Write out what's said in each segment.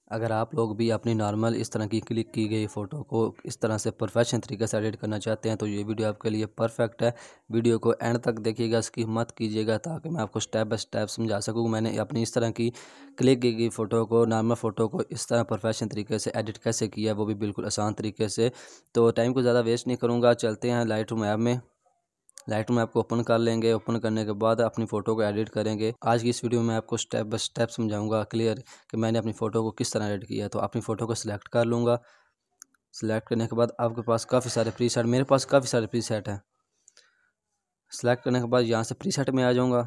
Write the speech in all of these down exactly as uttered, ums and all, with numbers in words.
अगर आप लोग भी अपनी नॉर्मल इस तरह की क्लिक की गई फ़ोटो को इस तरह से प्रोफेशनल तरीके से एडिट करना चाहते हैं तो ये वीडियो आपके लिए परफेक्ट है। वीडियो को एंड तक देखिएगा, स्किप मत कीजिएगा ताकि मैं आपको स्टेप बाय स्टेप समझा सकूँ मैंने अपनी इस तरह की क्लिक की गई फ़ोटो को, नॉर्मल फ़ोटो को इस तरह प्रोफेशनल तरीके से एडिट कैसे किया, वो भी बिल्कुल आसान तरीके से। तो टाइम को ज़्यादा वेस्ट नहीं करूँगा, चलते हैं लाइट रूम ऐप में। लाइट में आपको ओपन कर लेंगे। ओपन करने के बाद अपनी फ़ोटो को एडिट करेंगे। आज की इस वीडियो में आपको स्टेप बाय स्टेप समझाऊंगा क्लियर कि मैंने अपनी फ़ोटो को किस तरह एडिट किया है। तो अपनी फ़ोटो को सिलेक्ट कर लूँगा। सिलेक्ट करने के बाद आपके पास काफ़ी सारे प्रीसेट, मेरे पास काफ़ी सारे प्रीसेट हैं। सिलेक्ट करने के बाद यहाँ से प्रीसेट में आ जाऊँगा।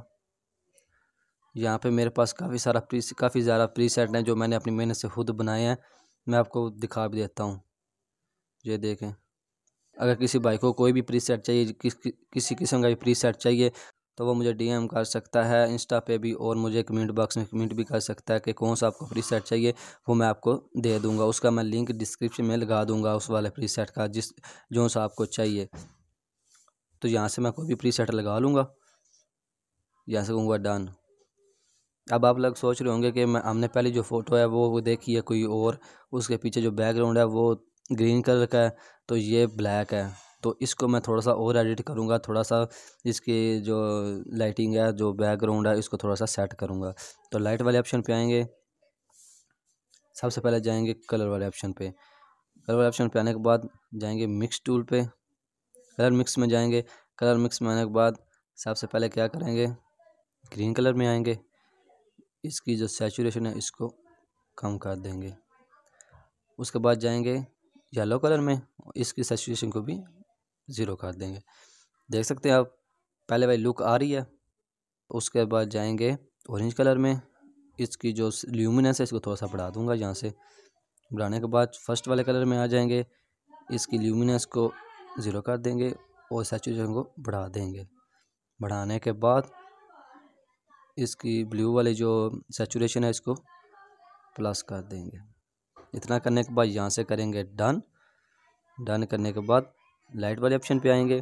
यहाँ पे मेरे पास काफ़ी सारा प्री काफ़ी ज़्यादा प्रीसेट हैं जो मैंने अपनी मेहनत से खुद बनाए हैं। मैं आपको दिखा भी देता हूँ, ये देखें। अगर किसी भाई को कोई भी प्रीसेट चाहिए, किस कि, किसी किस्म का भी प्रीसेट चाहिए तो वो मुझे डीएम कर सकता है इंस्टा पे भी, और मुझे कमेंट बॉक्स में कमेंट भी कर सकता है कि कौन सा आपको प्रीसेट चाहिए, वो मैं आपको दे दूंगा। उसका मैं लिंक डिस्क्रिप्शन में लगा दूंगा उस वाले प्रीसेट का जिस जो सा आपको चाहिए। तो यहाँ से मैं कोई भी प्रीसेट लगा लूँगा, यहाँ से कहूँगा डन। अब आप लोग सोच रहे होंगे कि मैं हमने पहले जो फ़ोटो है वो वो देखी है कोई और, उसके पीछे जो बैकग्राउंड है वो ग्रीन कलर का है तो ये ब्लैक है। तो इसको मैं थोड़ा सा और एडिट करूँगा, थोड़ा सा इसकी जो लाइटिंग है, जो बैकग्राउंड है, इसको थोड़ा सा सेट करूँगा। तो लाइट वाले ऑप्शन पे आएंगे, सबसे पहले जाएंगे कलर वाले ऑप्शन पे। कलर वाले ऑप्शन पे आने के बाद जाएंगे मिक्स टूल पे, कलर मिक्स में जाएंगे। कलर मिक्स में आने के बाद सबसे पहले क्या करेंगे, ग्रीन कलर में आएंगे। इसकी जो सैचुरेशन है इसको कम कर देंगे। उसके बाद जाएंगे येलो कलर में, इसकी सैचुरेशन को भी ज़ीरो कर देंगे। देख सकते हैं आप पहले वाली लुक आ रही है। उसके बाद जाएंगे ऑरेंज कलर में, इसकी जो ल्यूमिनेंस है इसको थोड़ा सा बढ़ा दूंगा। यहाँ से बढ़ाने के बाद फर्स्ट वाले कलर में आ जाएंगे, इसकी ल्यूमिनेंस को ज़ीरो कर देंगे और सैचुरेशन को बढ़ा देंगे। बढ़ाने के बाद इसकी ब्लू वाली जो सैचुरेशन है इसको प्लस कर देंगे। इतना करने के बाद यहाँ से करेंगे डन। डन करने के बाद लाइट वाले ऑप्शन पे आएंगे,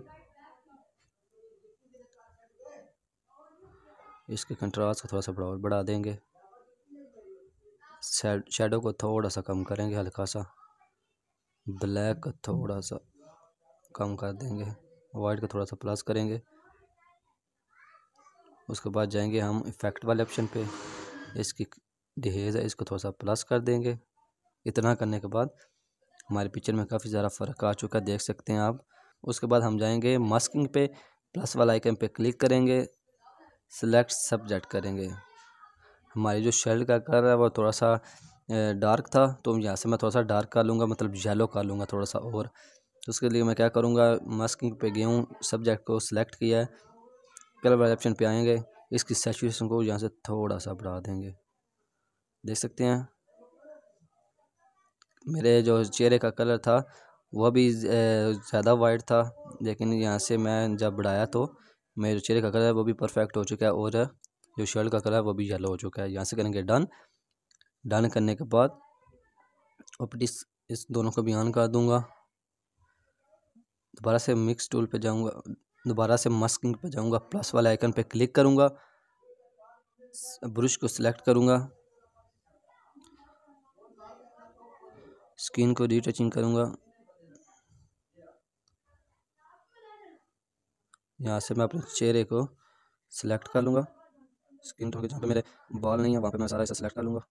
इसके कंट्रास्ट को थोड़ा सा बढ़ा बढ़ा देंगे। शैडो को थोड़ा सा कम करेंगे, हल्का सा ब्लैक को थोड़ा सा कम कर देंगे, वाइट को थोड़ा सा प्लस करेंगे। उसके बाद जाएंगे हम इफ़ेक्ट वाले ऑप्शन पे, इसकी डिहेज है इसको थोड़ा सा प्लस कर देंगे। इतना करने के बाद हमारे पिक्चर में काफ़ी ज़्यादा फ़र्क आ चुका है, देख सकते हैं आप। उसके बाद हम जाएंगे मास्किंग पे, प्लस वाला आइकन पे क्लिक करेंगे, सिलेक्ट सब्जेक्ट करेंगे। हमारी जो शेड का कलर है वो थोड़ा सा डार्क था तो यहाँ से मैं थोड़ा सा डार्क कर लूँगा, मतलब येलो कर लूँगा थोड़ा सा और। तो उसके लिए मैं क्या करूँगा, मास्किंग पे गया हूँ, सब्जेक्ट को सिलेक्ट किया है, कलर वाले ऑप्शन पे आएंगे, इसकी सैचुरेशन को यहाँ से थोड़ा सा बढ़ा देंगे। देख सकते हैं मेरे जो चेहरे का कलर था वह भी ज़्यादा वाइट था, लेकिन यहाँ से मैं जब बढ़ाया तो मेरे चेहरे का कलर है वो भी परफेक्ट हो चुका है और जो शर्ट का कलर है वो भी येलो हो चुका है। यहाँ से करेंगे डन। डन करने के बाद ऑप्टिक्स इस दोनों को भी ऑन कर दूंगा। दोबारा से मिक्स टूल पे जाऊंगा, दोबारा से मास्किंग पे जाऊंगा, प्लस वाले आइकन पे क्लिक करूंगा, ब्रश को सिलेक्ट करूंगा, स्किन को रीटचिंग करूंगा। यहाँ से मैं अपने चेहरे को सिलेक्ट कर लूँगा, स्किन टोन के जहाँ पे मेरे बाल नहीं है वहाँ पे मैं सारा ऐसा सिलेक्ट कर लूँगा।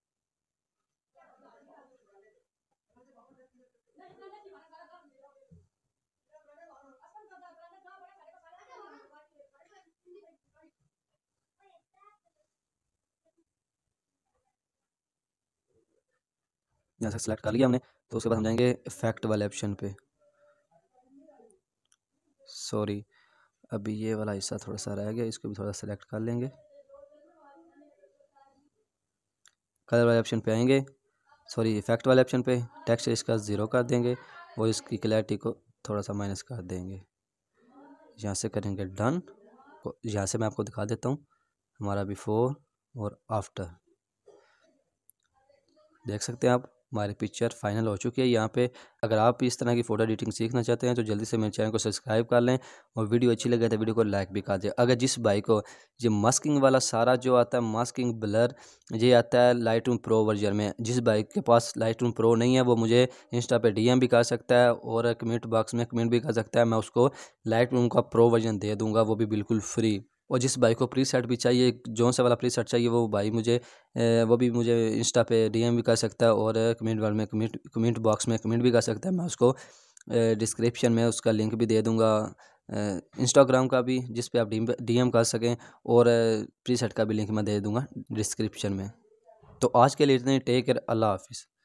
यहाँ से सिलेक्ट कर लिया हमने। तो उसके बाद हम जाएंगे इफेक्ट वाले ऑप्शन पे। सॉरी, अभी ये वाला हिस्सा थोड़ा सा रह गया, इसको भी थोड़ा सेलेक्ट कर लेंगे। कलर वाले ऑप्शन पे आएंगे, सॉरी इफेक्ट वाले ऑप्शन पे, टेक्स्ट इसका ज़ीरो कर देंगे और इसकी क्लैरिटी को थोड़ा सा माइनस कर देंगे। यहाँ से करेंगे डन। यहाँ से मैं आपको दिखा देता हूँ हमारा बिफोर और आफ्टर, देख सकते हैं आप। हमारी पिक्चर फाइनल हो चुकी है यहाँ पे। अगर आप इस तरह की फ़ोटो एडिटिंग सीखना चाहते हैं तो जल्दी से मेरे चैनल को सब्सक्राइब कर लें और वीडियो अच्छी लगे तो वीडियो को लाइक भी कर दें। अगर जिस भाई को ये मास्किंग वाला सारा जो आता है, मास्किंग ब्लर, ये आता है लाइट रूम प्रो वर्जन में, जिस भाई के पास लाइट रूम प्रो नहीं है वो मुझे इंस्टा पे डीएम भी कर सकता है और कमेंट बॉक्स में कमेंट भी कर सकता है। मैं उसको लाइट रूम का प्रो वर्जन दे दूँगा, वो भी बिल्कुल फ्री। और जिस भाई को प्री सेट भी चाहिए, जोन सा वाला प्री सेट चाहिए, वो भाई मुझे वो भी मुझे इंस्टा पे डीएम भी कर सकता है और कमेंट वाल में कमेंट कमेंट बॉक्स में कमेंट भी कर सकता है। मैं उसको डिस्क्रिप्शन में उसका लिंक भी दे दूँगा, इंस्टाग्राम का भी, जिस पे आप डीएम कर सकें, और प्री सेट का भी लिंक मैं दे दूँगा डिस्क्रिप्शन में। तो आज के लिए इतने, टेक केयर, अल्लाह हाफिज़।